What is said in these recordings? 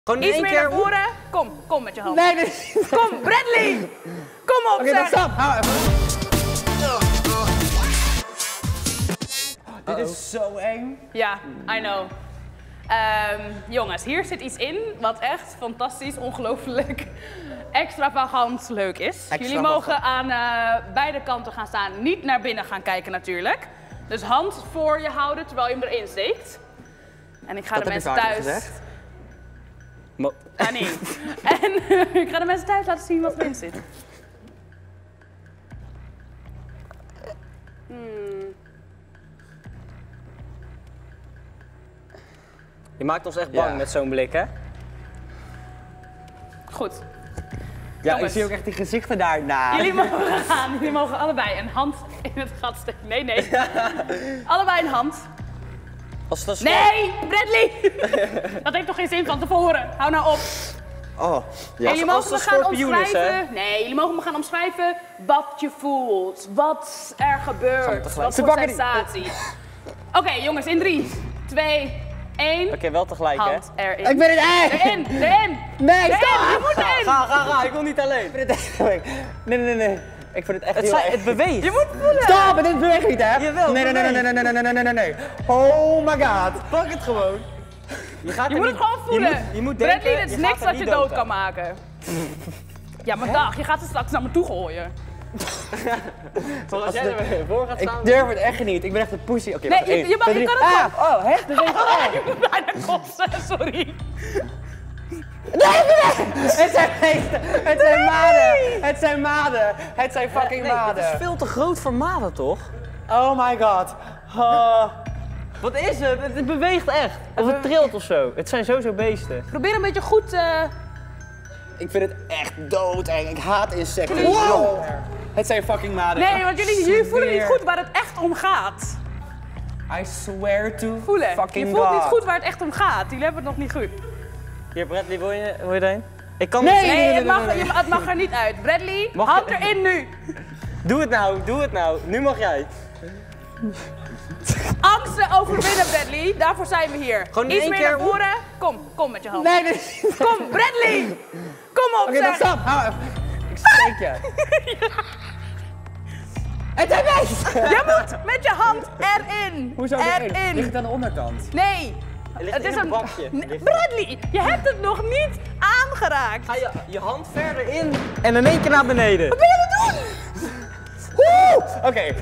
Gewoon iets één meer keer naar voren. Kom met je hand. Nee. Kom, Bradley! Kom op, Oké, dan zeg. stop. Hou even. Dit is zo eng. Ja, I know. Jongens, hier zit iets in wat echt fantastisch, ongelooflijk, extravagant leuk is. Jullie mogen aan beide kanten gaan staan, niet naar binnen gaan kijken natuurlijk. Dus hand voor je houden terwijl je hem erin steekt. En ik ga de mensen thuis... Ah, nee. En ik ga de mensen thuis laten zien wat erin zit. Je maakt ons echt bang met zo'n blik, hè? Goed. Ja, Jongens. ik zie ook echt die gezichten daarna. Jullie mogen gaan. Jullie mogen allebei een hand in het gat steken. Nee. Allebei een hand. Als dat Nee, Bradley! Dat heeft toch geen zin van tevoren? Hou nou op. Oh, En jullie mogen me gaan omschrijven. Nee, jullie mogen me gaan omschrijven wat je voelt, wat er gebeurt, wat voor sensatie. Oké, jongens, in 3, 2, 1. Oké, wel tegelijk, hand hè? erin. ik ben het echt! Erin! Nee, Erin! stop! Je moet erin! Ga, ik wil niet alleen. Ik vind het echt leuk. Nee. Ik vind het echt heel erg. Het beweegt. Je moet voelen! Stop, dit beweegt niet, hè? Jawel, Nee. Oh my god. Pak het gewoon. Je moet het gewoon voelen. Je moet denken, Bradley, dit is je niks gaat er wat je niet dood kan maken. Ja, maar dag, je gaat ze straks naar me toe gooien. Als jij ervoor gaat Ik staan... durf het echt niet. Ik ben echt een pussy. Oké, Nee, je kan het gewoon. Oh, hè? Dus Je moet bijna kotsen, sorry. Het zijn beesten. Het zijn maden. Het zijn maden. Het zijn fucking Nee, maden. dit is veel te groot voor maden, toch? Oh my god. Wat is het? Het beweegt echt. Of het trilt of zo. Het zijn sowieso beesten. Probeer een beetje goed... Ik vind het echt doodeng. Ik haat insecten. Wow. Het zijn fucking maden. Nee, want jullie voelen niet goed waar het echt om gaat. I swear to Voelen. fucking Je voelt god. niet goed waar het echt om gaat. Jullie hebben het nog niet goed. Hier, Bradley, wil je erheen? Ik kan Nee, het mag er niet uit. Bradley, hand erin nu. Doe het nou. Nu mag jij. Angsten overwinnen, Bradley. Daarvoor zijn we hier. Gewoon iets één meer keer. naar voren. Kom met je hand. Nee. Kom, Bradley. Kom op, Oké, dan zeg. stop. Hou even. Ik steek je. Het zijn beesten. Je moet met je hand erin. Hoezo erin? Ligt het aan de onderkant? Nee. Het is een bakje. Bradley, je hebt het nog niet aangeraakt. Ga je hand verder in en in één keer naar beneden. Wat ben je aan het doen? Oké.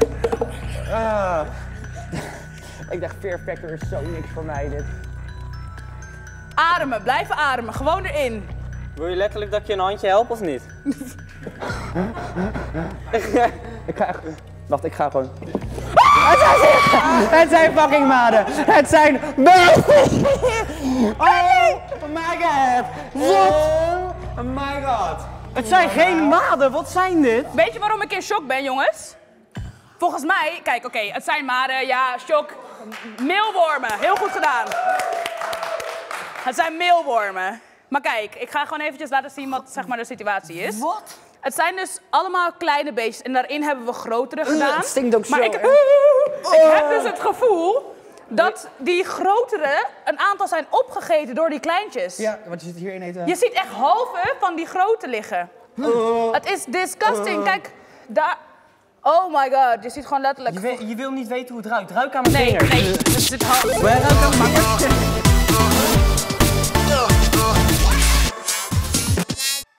Ik dacht Fear Factor is zo niks voor mij dit. Ademen, blijven ademen. Gewoon erin. Wil je letterlijk dat ik je een handje help of niet? Ik ga echt... Wacht, ik ga gewoon... Het zijn fucking maden. Het zijn... Oh my god. Wat? Oh my god. Het zijn geen maden, wat zijn dit? Weet je waarom ik in shock ben, jongens? Volgens mij, kijk, oké, het zijn maden, ja, shock. Meelwormen, heel goed gedaan. Het zijn meelwormen. Maar kijk, ik ga gewoon eventjes laten zien wat zeg maar, de situatie is. Wat? Het zijn dus allemaal kleine beestjes en daarin hebben we grotere gedaan. Het stinkt ook maar zo, ik hè? heb dus het gevoel dat die grotere, een aantal zijn opgegeten door die kleintjes. Ja, want je zit hierin eten. Je ziet echt halve van die grote liggen. Het is disgusting. Kijk, daar... Oh my god, je ziet gewoon letterlijk... Je wil niet weten hoe het ruikt. Ruik aan mijn Nee, vinger. nee. Het zit half... Ruik aan mijn vinger.